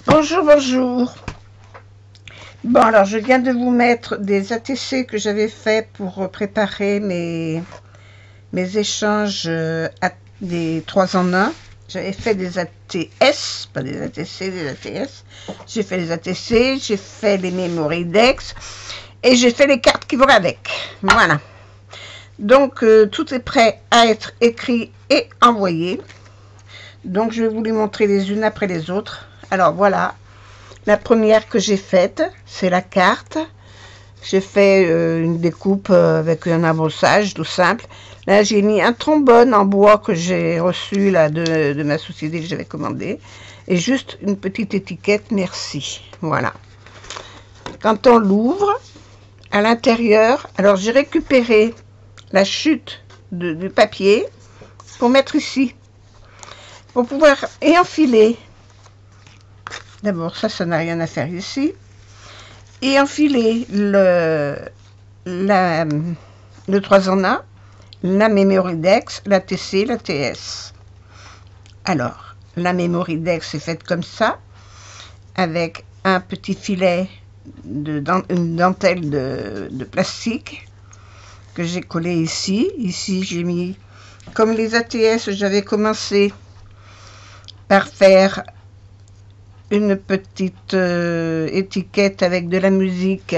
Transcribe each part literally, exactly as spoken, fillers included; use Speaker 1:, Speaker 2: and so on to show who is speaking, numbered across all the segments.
Speaker 1: Bonjour, bonjour. Bon, alors je viens de vous mettre des A T C que j'avais fait pour préparer mes, mes échanges à des trois en un. J'avais fait des A T S, pas des A T C, des A T S. J'ai fait les A T C, j'ai fait les Memory Dex et j'ai fait les cartes qui vont avec. Voilà. Donc, euh, tout est prêt à être écrit et envoyé. Donc, je vais vous les montrer les unes après les autres. Alors, voilà. La première que j'ai faite, c'est la carte. J'ai fait euh, une découpe euh, avec un embossage tout simple. Là, j'ai mis un trombone en bois que j'ai reçu là de, de ma société que j'avais commandé. Et juste une petite étiquette, merci. Voilà. Quand on l'ouvre, à l'intérieur, alors j'ai récupéré la chute de, du papier pour mettre ici. Pour pouvoir y enfiler. D'abord, ça, ça n'a rien à faire ici. Et enfiler le, la, le trois en un, la Memory Dex, la T C, la T S. Alors, la Memory Dex est faite comme ça, avec un petit filet, de, une dentelle de, de plastique que j'ai collé ici. Ici, j'ai mis, comme les A T S, j'avais commencé par faire une petite euh, étiquette avec de la musique,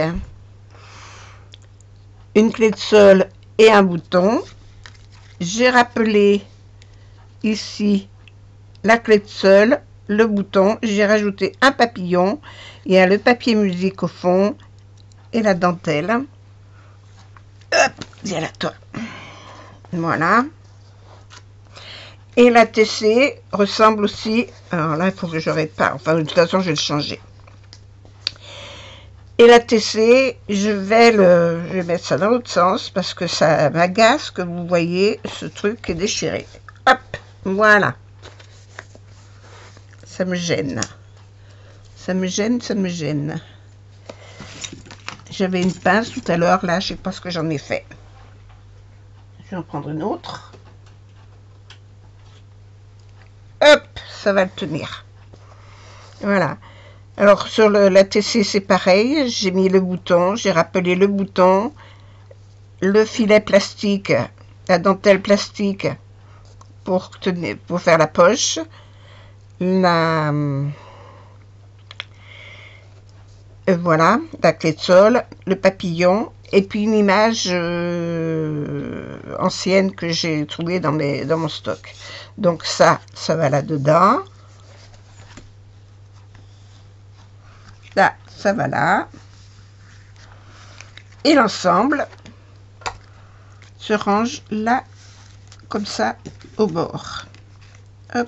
Speaker 1: une clé de sol et un bouton. J'ai rappelé ici la clé de sol, le bouton, j'ai rajouté un papillon, il y a le papier musique au fond et la dentelle. Hop, viens là toi. Voilà. Et la T C ressemble aussi, alors là il faut que je répare, enfin de toute façon je vais le changer. Et la T C, je vais le, je vais mettre ça dans l'autre sens parce que ça m'agace que vous voyez ce truc est déchiré. Hop, voilà. Ça me gêne. Ça me gêne, ça me gêne. J'avais une pince tout à l'heure, là je sais pas ce que j'en ai fait. Je vais en prendre une autre. Hop, ça va le tenir. Voilà. Alors, sur le, la T C, c'est pareil. J'ai mis le bouton, j'ai rappelé le bouton, le filet plastique, la dentelle plastique pour, tenir, pour faire la poche, la, euh, voilà, la clé de sol, le papillon, et puis une image euh, ancienne que j'ai trouvée dans, mes, dans mon stock. Donc ça, ça va là-dedans. Là, ça va là. Et l'ensemble se range là, comme ça, au bord. Hop.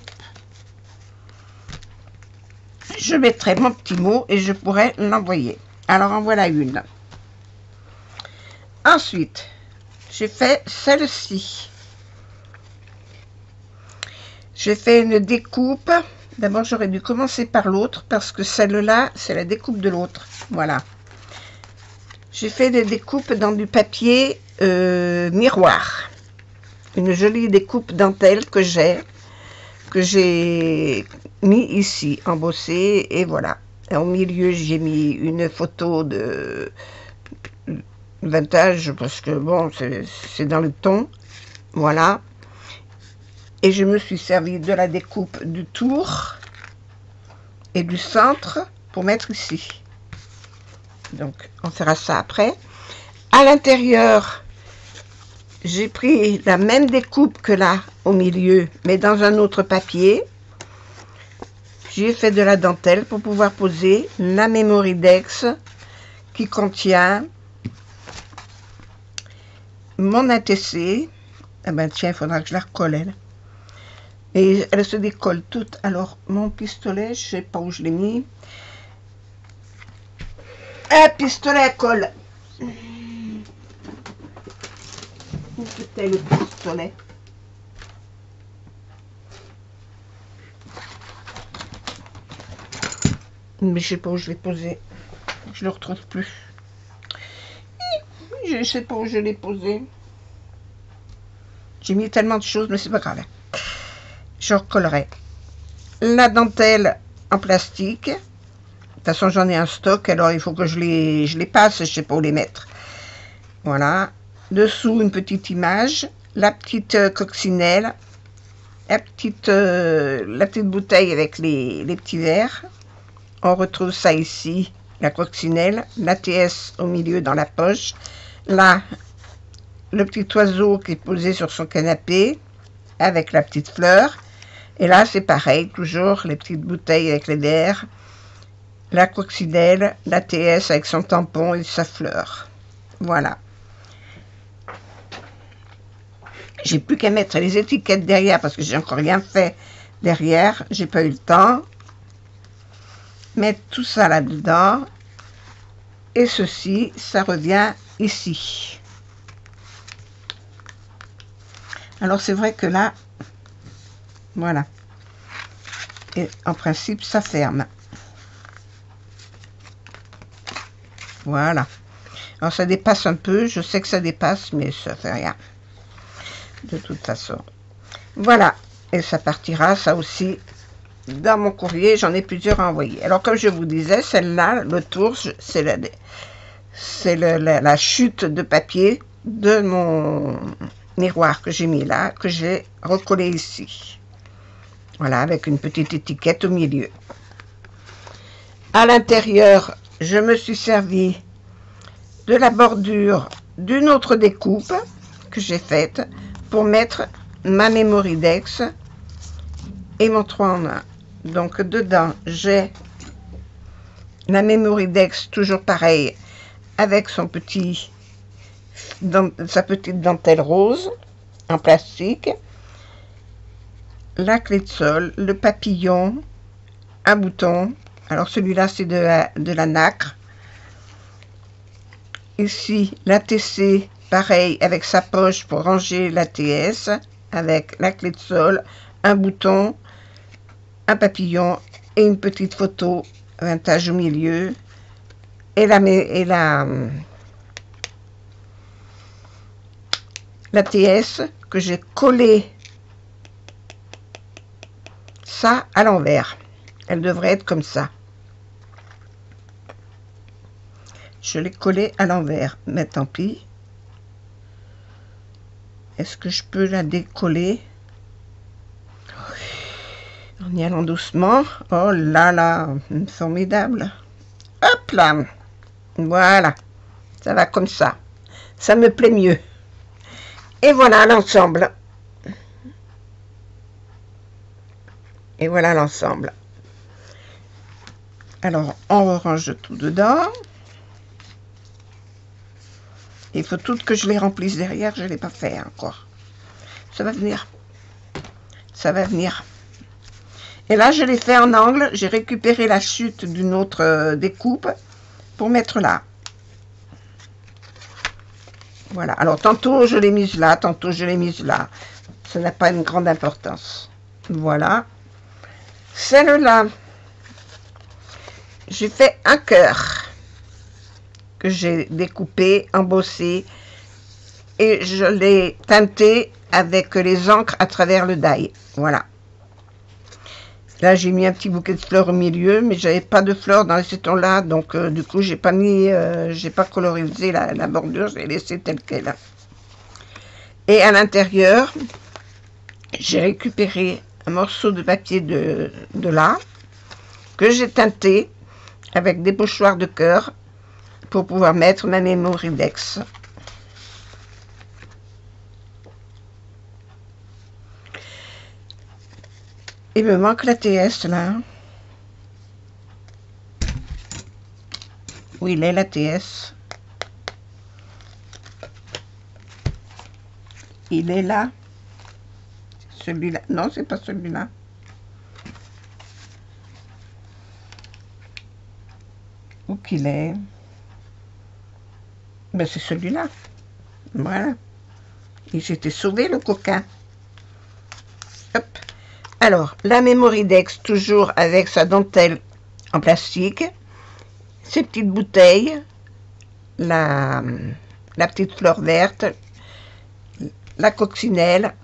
Speaker 1: Je mettrai mon petit mot et je pourrai l'envoyer. Alors, en voilà une. Ensuite, j'ai fait celle-ci. J'ai fait une découpe. D'abord, j'aurais dû commencer par l'autre parce que celle-là, c'est la découpe de l'autre. Voilà. J'ai fait des découpes dans du papier euh, miroir. Une jolie découpe dentelle que j'ai, que j'ai mis ici, embossée, et voilà. Et au milieu, j'ai mis une photo de vintage parce que bon, c'est dans le ton. Voilà. Et je me suis servi de la découpe du tour et du centre pour mettre ici. Donc, on fera ça après. À l'intérieur, j'ai pris la même découpe que là, au milieu, mais dans un autre papier. J'ai fait de la dentelle pour pouvoir poser la Memory Dex qui contient mon A T C. Ah ben tiens, il faudra que je la recolle, elle. Et elle se décolle toute. Alors, mon pistolet, je sais pas où je l'ai mis. Un pistolet à colle. Où était le pistolet? Mais je sais pas où je l'ai posé. Je le retrouve plus. Je sais pas où je l'ai posé. J'ai mis tellement de choses, mais c'est pas grave. Je recollerai. La dentelle en plastique. De toute façon, j'en ai un stock, alors il faut que je les, je les passe, je ne sais pas où les mettre. Voilà. Dessous, une petite image, la petite euh, coccinelle, la petite, euh, la petite bouteille avec les, les petits verres. On retrouve ça ici, la coccinelle, l'A T S au milieu dans la poche. Là, le petit oiseau qui est posé sur son canapé avec la petite fleur. Et là, c'est pareil, toujours les petites bouteilles avec les verres, la coccinelle, l'A T S avec son tampon et sa fleur. Voilà. J'ai plus qu'à mettre les étiquettes derrière parce que j'ai encore rien fait derrière. J'ai pas eu le temps. Mettre tout ça là-dedans. Et ceci, ça revient ici. Alors c'est vrai que là, voilà. Et en principe, ça ferme. Voilà. Alors ça dépasse un peu. Je sais que ça dépasse, mais ça fait rien. De toute façon. Voilà. Et ça partira, ça aussi, dans mon courrier. J'en ai plusieurs à envoyer. Alors comme je vous disais, celle-là, le tour, c'est la, c'est la, la, la chute de papier de mon miroir que j'ai mis là, que j'ai recollé ici. Voilà, avec une petite étiquette au milieu. À l'intérieur, je me suis servi de la bordure d'une autre découpe que j'ai faite pour mettre ma Mémoridex et mon trois en un. Donc dedans, j'ai la Mémoridex, toujours pareil, avec son petit, dans, sa petite dentelle rose en plastique, la clé de sol, le papillon, un bouton. Alors celui-là, c'est de la, de la nacre. Ici, l'A T C, pareil, avec sa poche pour ranger l'A T S, avec la clé de sol, un bouton, un papillon et une petite photo vintage au milieu. Et la, et la, l'A T S que j'ai collé ça à l'envers. Elle devrait être comme ça. Je l'ai collé à l'envers, mais tant pis. Est-ce que je peux la décoller en y allant doucement? Oh là là, formidable. Hop là. Voilà. Ça va comme ça. Ça me plaît mieux. Et voilà l'ensemble. Et voilà l'ensemble. Alors, on range tout dedans. Il faut tout que je les remplisse derrière. Je ne l'ai pas fait encore. Ça va venir. Ça va venir. Et là, je l'ai fait en angle. J'ai récupéré la chute d'une autre euh, découpe pour mettre là. Voilà. Alors, tantôt, je l'ai mise là. Tantôt, je l'ai mise là. Ça n'a pas une grande importance. Voilà. Celle-là, j'ai fait un cœur que j'ai découpé, embossé et je l'ai teinté avec les encres à travers le die. Voilà. Là, j'ai mis un petit bouquet de fleurs au milieu, mais j'avais pas de fleurs dans ces tons-là, donc euh, du coup, j'ai pas mis, euh, j'ai pas colorisé la, la bordure, j'ai laissé telle qu'elle. Et à l'intérieur, j'ai récupéré un morceau de papier de, de là, que j'ai teinté avec des pochoirs de cœur pour pouvoir mettre ma Mémoridex. Il me manque l'A T S là. Où il est l'A T S? Il est là. Celui-là. Non, c'est pas celui-là. Où qu'il est? Ben, c'est celui-là. Voilà. Il s'était sauvé, le coquin. Hop. Alors, la Mémoridex, toujours avec sa dentelle en plastique. Ces petites bouteilles. La, la petite fleur verte. La coccinelle.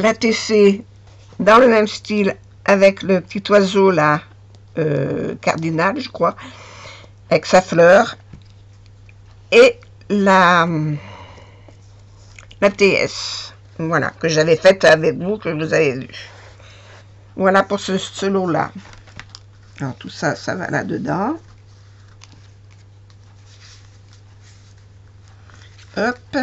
Speaker 1: la T C dans le même style avec le petit oiseau là, euh, cardinal je crois, avec sa fleur, et la, la T S, voilà, que j'avais faite avec vous, que vous avez vu. Voilà pour ce, ce lot là. Alors tout ça, ça va là dedans. Hop.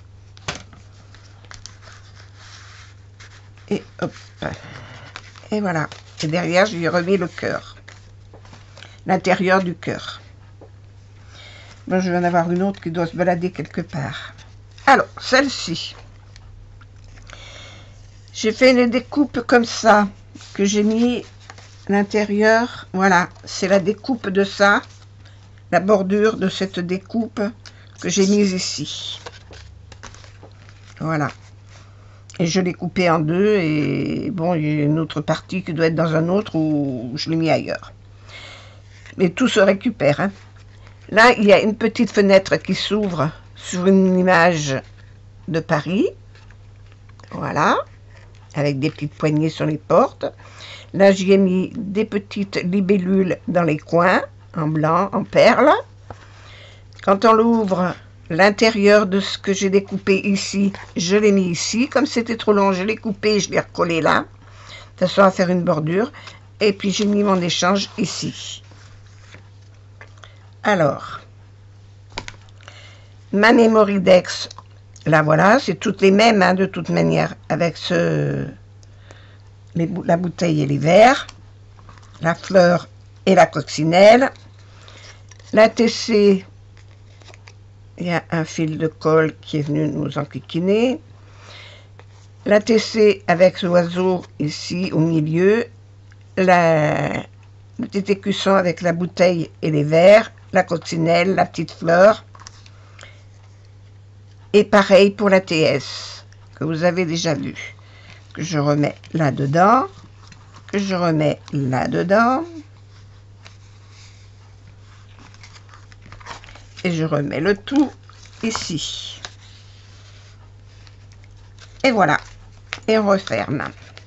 Speaker 1: Et hop. Et voilà. Et derrière, je lui ai remis le cœur. L'intérieur du cœur. Bon, je vais en avoir une autre qui doit se balader quelque part. Alors, celle-ci. J'ai fait une découpe comme ça, que j'ai mis à l'intérieur. Voilà, c'est la découpe de ça. La bordure de cette découpe que j'ai mise ici. Voilà. Et je l'ai coupé en deux, et bon, il y a une autre partie qui doit être dans un autre où je l'ai mis ailleurs. Mais tout se récupère, hein. Là, il y a une petite fenêtre qui s'ouvre sur une image de Paris. Voilà. Avec des petites poignées sur les portes. Là, j'y ai mis des petites libellules dans les coins, en blanc, en perles. Quand on l'ouvre, l'intérieur de ce que j'ai découpé ici, je l'ai mis ici. Comme c'était trop long, je l'ai coupé, je l'ai recollé là, de façon à faire une bordure. Et puis j'ai mis mon échange ici. Alors, ma Mémoridex, là voilà, c'est toutes les mêmes, hein, de toute manière, avec ce, les, la bouteille et les verres, la fleur et la coccinelle. La T C, il y a un fil de colle qui est venu nous enquiquiner. La T C avec l'oiseau ici au milieu. La, le petit écusson avec la bouteille et les verres. La coccinelle, la petite fleur. Et pareil pour la T S, que vous avez déjà vu. Que je remets là-dedans. Que je remets là-dedans. Et je remets le tout ici. Et voilà. Et on referme.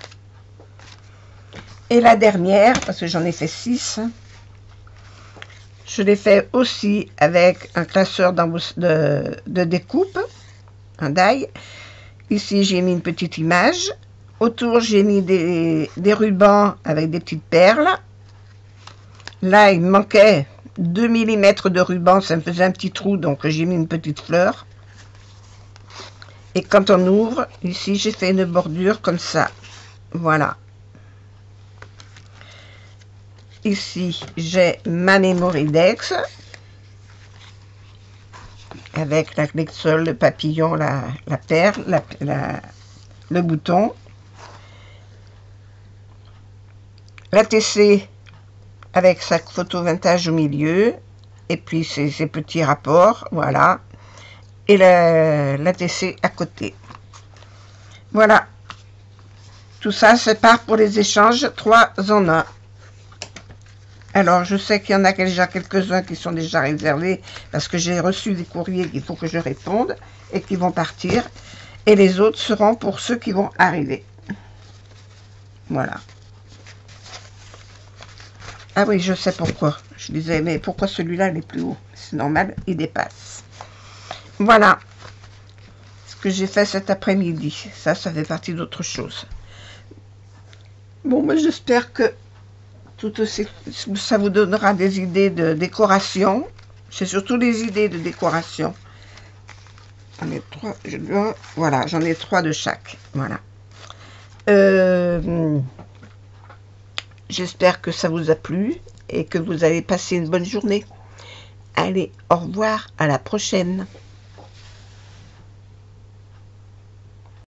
Speaker 1: Et la dernière, parce que j'en ai fait six, je l'ai fait aussi avec un classeur de, de découpe, un die. Ici, j'ai mis une petite image. Autour, j'ai mis des, des rubans avec des petites perles. Là, il me manquait deux millimètres de ruban, ça me faisait un petit trou, donc j'ai mis une petite fleur. Et quand on ouvre, ici, j'ai fait une bordure comme ça. Voilà. Ici, j'ai ma Mémoridex avec la clé de sol, le papillon, la, la perle, la, la, le bouton. La T C avec sa photo vintage au milieu, et puis ses, ses petits rapports, voilà. Et la, la T C à côté. Voilà. Tout ça, c'est part pour les échanges trois en un. Alors, je sais qu'il y en a déjà quelques-uns qui sont déjà réservés parce que j'ai reçu des courriers qu'il faut que je réponde et qui vont partir. Et les autres seront pour ceux qui vont arriver. Voilà. Ah oui, je sais pourquoi. Je disais, mais pourquoi celui-là, il est plus haut? C'est normal, il dépasse. Voilà ce que j'ai fait cet après-midi. Ça, ça fait partie d'autre chose. Bon, moi, j'espère que tout ces, ça vous donnera des idées de décoration. C'est surtout des idées de décoration. J'en ai trois. Je dois, voilà, j'en ai trois de chaque. Voilà. Euh, J'espère que ça vous a plu et que vous allez passer une bonne journée. Allez, au revoir, à la prochaine.